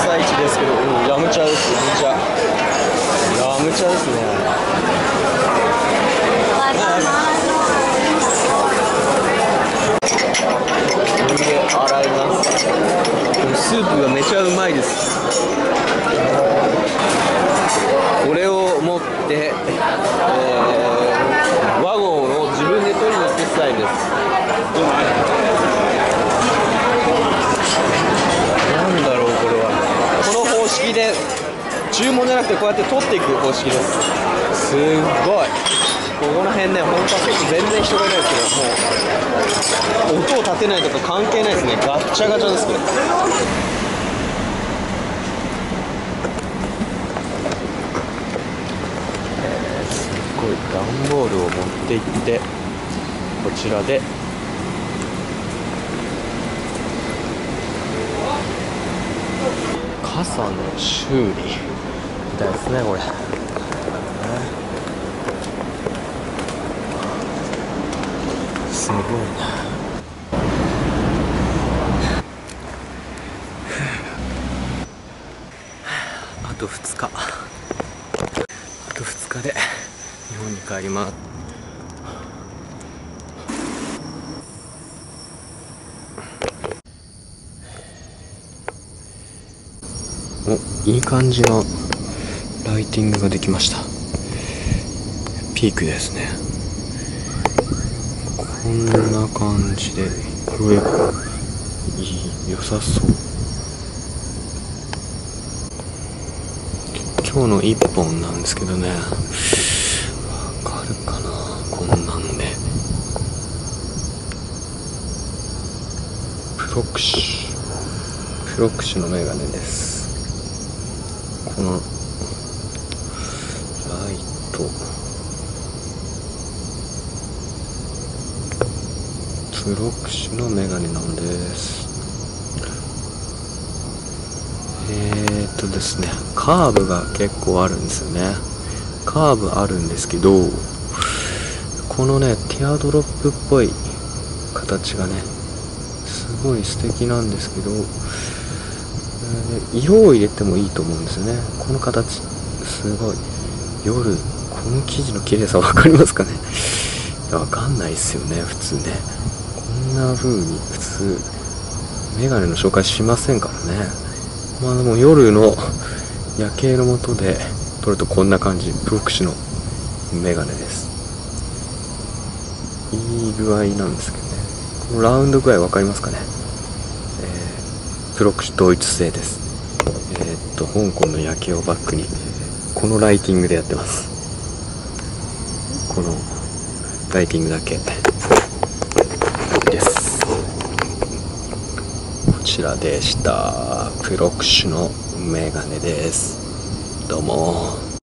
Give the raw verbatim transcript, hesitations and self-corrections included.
朝一ですけど、うん、やむちゃですよ、むちゃ。やむちゃですね。洗います。スープがめちゃうまいです。これを持って、えー、ワゴンを自分で取りに行くスタイルです。なんだろうこれは。この方式で注文じゃなくてこうやって取っていく方式です。すごい。ここら辺ね、本当は全然人がいないですけど、もう音を立てないとか関係ないですね。ガッチャガチャですけど。すごい段ボールを持っていって、こちらで傘の修理みたいですね、これ。すごいな。あとふつか、あとふつかで日本に帰ります。お、いい感じのライティングができました。ピークですね。こんな感じで、これいい、良さそう。今日のいっぽんなんですけどね、わかるかな、こんなんで。プロクシュ、プロクシュのメガネです。このライト、プロクシュのメガネなんです。えーっとですね、カーブが結構あるんですよね。カーブあるんですけど、このね、ティアドロップっぽい形がね、すごい素敵なんですけど、色を入れてもいいと思うんですよね。この形、すごい。夜、この生地の綺麗さ分かりますかね。分かんないですよね、普通ね。こんな風に普通メガネの紹介しませんからね。まあでも夜の夜景の下で撮るとこんな感じ。プロクシュのメガネです。いい具合なんですけどね。このラウンド具合分かりますかね。えー、プロクシュドイツ製です。えー、っと香港の夜景をバックにこのライティングでやってます。このライティングだけです。こちらでした。プロクシュのメガネです。どうも。